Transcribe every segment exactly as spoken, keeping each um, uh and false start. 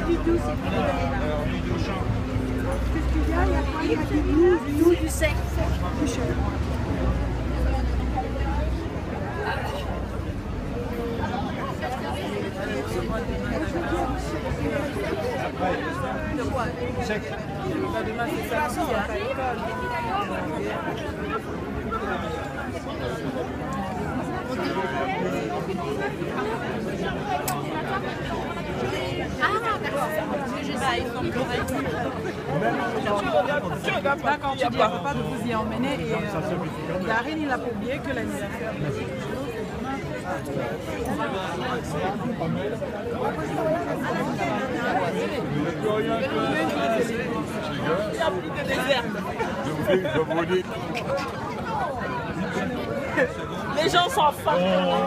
du douze, c'est plus qu'est-ce qu'il y a? Il y a quoi? Il y a du douze, douze, du sec. Plus cher. Sec. Demain, c'est samedi, hein, à l'école. Ah, d'accord. D'accord, tu dis à papa de vous y emmener et euh, Darine, il a pas oublié que l'anniversaire. Les gens sont fans.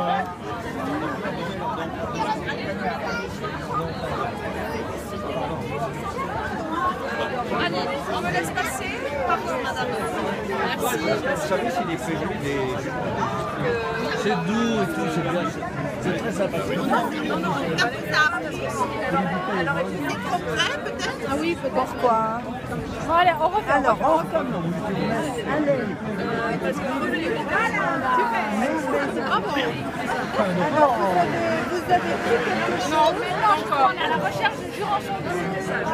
Allez, on me laisse passer. Pardon, madame. Merci. Vous savez s'il est prévu des... C'est doux et tout, c'est bien. C'est très sympa. Non, non, non, on regarde plus tard. Alors, c'est trop près, peut-être? Ah oui, peut-être. Pourquoi? Bon, allez, on refait. Alors, on refait. Allez. Parce que vous voulez pas. Ah bon? Alors, vous avez, vous avez pris quelque chose? Non, mais non, je crois qu'on est à la recherche du Jurançon de ce message.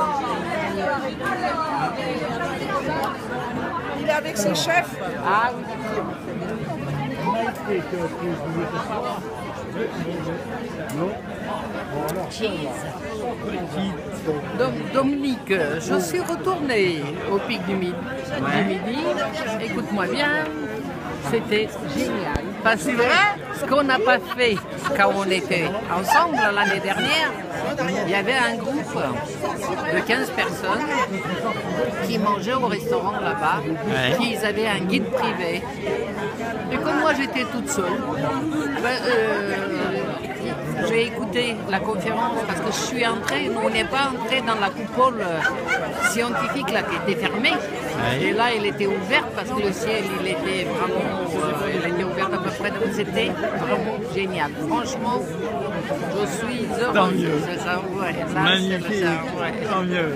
Il est avec ses chefs. Ah oui. Donc, Dominique, je suis retournée au Pic du Midi. Du Midi. Écoute-moi bien, c'était génial. Parce que ce qu'on n'a pas fait quand on était ensemble l'année dernière, il y avait un groupe de quinze personnes qui mangeaient au restaurant là-bas, ouais. Qui avaient un guide privé. Et comme moi j'étais toute seule, ben, euh, j'ai écouté la conférence parce que je suis entrée, nous on n'est pas entré dans la coupole scientifique là qui était fermée. Ouais. Et là elle était ouverte parce que le ciel il était vraiment, euh, elle était ouverte à peu près, donc c'était vraiment génial. Franchement, je suis heureuse. Tant mieux. Ça, ouais, ça, magnifique, ça, ouais. Tant mieux.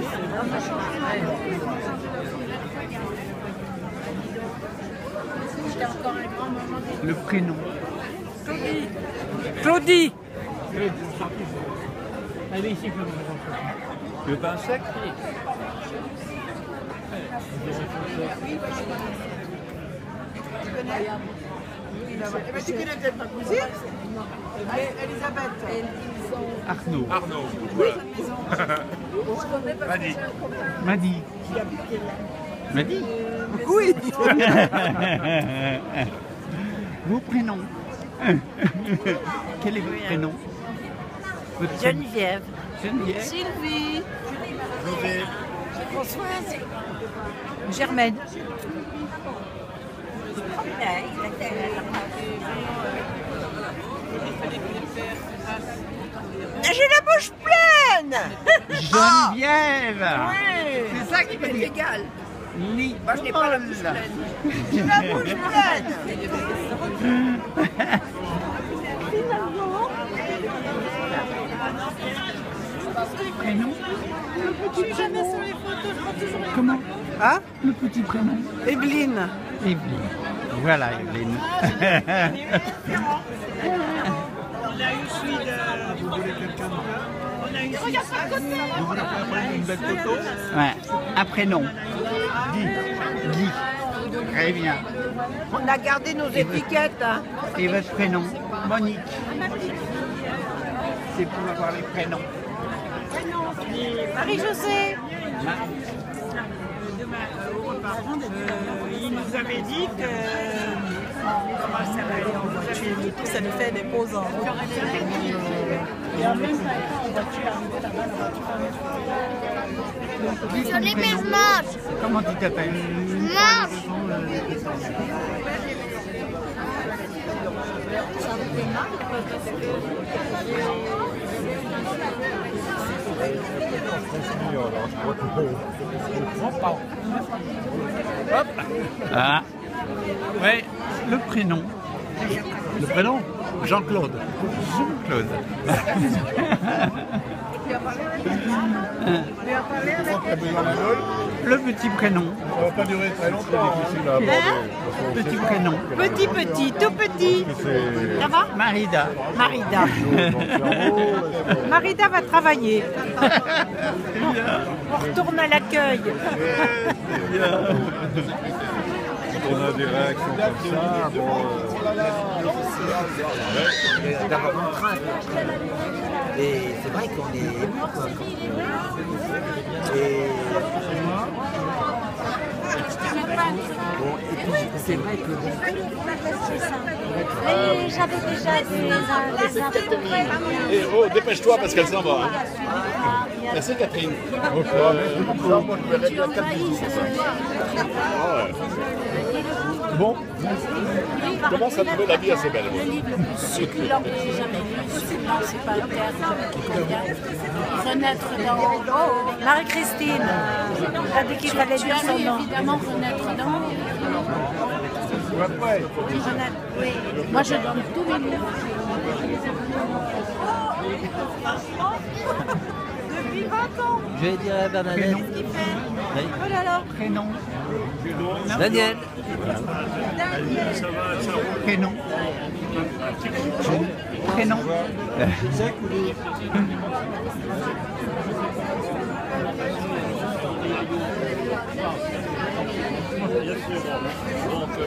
Le prénom. Claudie. Claudie. Allez ici, Claudie. Le pain sec. Tu connais peut-être ma cousine? Elisabeth. Arnaud. Arnaud. Madi. Madi. Madi. Oui. Vos prénoms. Quel est votre prénom? Votre Geneviève. Geneviève. Sylvie. José. Françoise. Germaine. J'ai la bouche pleine. Geneviève. Oui. C'est ça qui fait égal. Ni. Moi, je n'ai pas la bouche pleine. J'ai la bouche pleine. Prénom. Je suis jamais sur les photos, je prends toujours les... Comment? Hein? Le petit prénom. Evelyne. Evelyne. Voilà, Evelyne. On a eu celui de... Vous voulez quelqu'un de... On a eu celui de... Vous voulez faire une belle photo? Ouais. Un prénom. Guy. Guy. Très bien. On a gardé nos étiquettes. Hein. Et votre prénom? Monique. C'est pour avoir les prénoms. Marie-Josée. Euh, il nous avait dit que comment ça va aller en voiture et tout, ça nous fait des pauses en route. Et en même temps, en voiture, arriver là-bas, la voiture. Sur les mères moches. Comment tu t'appelles? Moche. Hop. Ah. Ouais, le prénom. Le prénom? Jean-Claude. Jean-Claude. Le petit prénom. Ça va pas durer très longtemps. C'est difficile à aborder. Petit prénom. Petit, petit, tout petit. Ça va Marida. Marida. Marida va travailler. On retourne à l'accueil. On a des réactions comme ça. Bon, euh... d'avoir un train. Et c'est vrai qu'on est ému, quoi. Et... Bon, et puis c'est vrai que... Mais j'avais déjà des, des infos. Et oh, dépêche-toi parce qu'elle s'en va. Hein. Merci Catherine. Bon, Commence à trouver la vie assez belle. Le livre le plus succulent que j'ai jamais vu, succulent, c'est pas le terme qui convient. Renaître dans... Oh, Marie-Christine. T'as dit qu'il fallait dire son nom. Évidemment, renaître dans... Oui. Moi, je donne tous mes livres. Depuis vingt ans. Je vais dire à Bernadette. Oh là là. Prénom. Daniel. Prénom. Prénom.